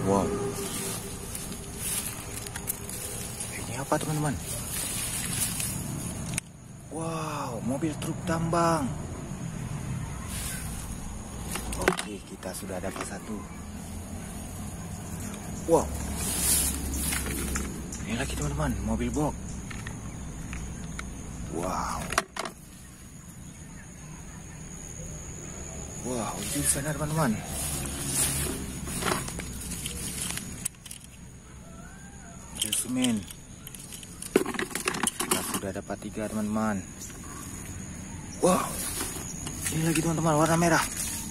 Wow. Ini apa teman-teman? Wow, mobil truk tambang. Oke, kita sudah dapat satu. Wow. Ini lagi teman-teman, mobil box. Wow. Wow, itu di sana teman-teman. Mobil semen. Kita sudah dapat 3 teman-teman. Wow. Ini lagi teman-teman, warna merah.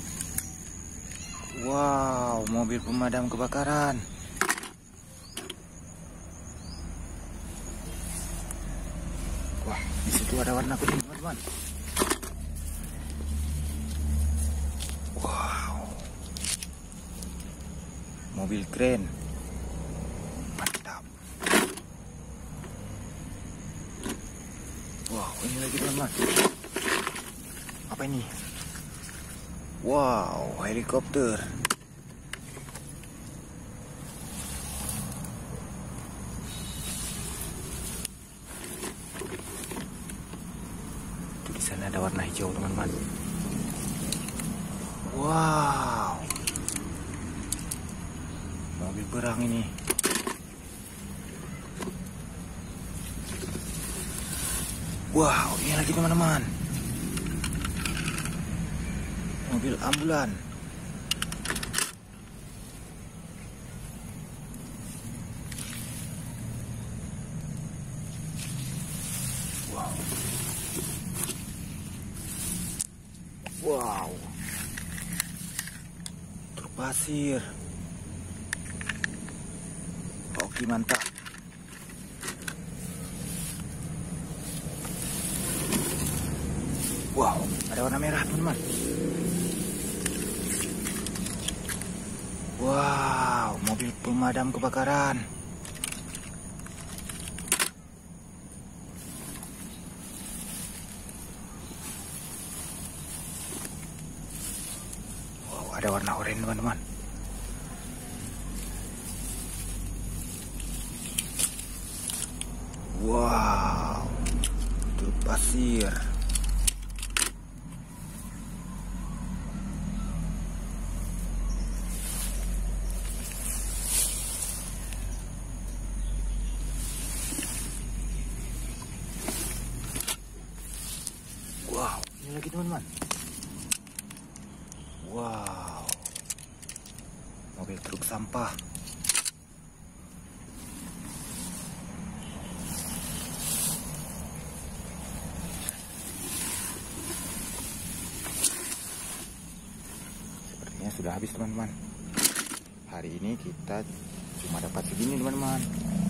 Wow, mobil pemadam kebakaran. Wah, di situ ada warna kuning teman-teman. Wow, mobil keren. Mantap. Wow, ini lagi teman-teman. Apa ini? Wow, helikopter. Di sana ada warna hijau teman-teman. Wow, mobil perang ini. Wow, ini lagi teman-teman, mobil ambulan. Wow. Wow. Truk pasir. Oke, mantap. Wow, ada warna merah teman-teman. Wow, mobil pemadam kebakaran. Wow, ada warna oranye teman-teman. Wow, truk pasir. Wow, ini lagi teman-teman. Wow, mobil truk sampah. Sepertinya sudah habis teman-teman. Hari ini kita cuma dapat segini teman-teman.